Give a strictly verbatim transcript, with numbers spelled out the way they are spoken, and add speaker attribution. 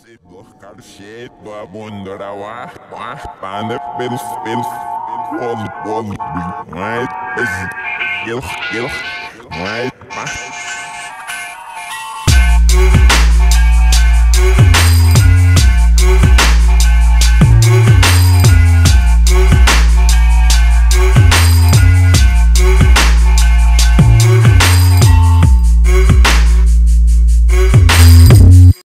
Speaker 1: Blocar cheio, a bunda da ar, panda pelos pelos, bolo, bolo, mas esse, eu, eu, mas,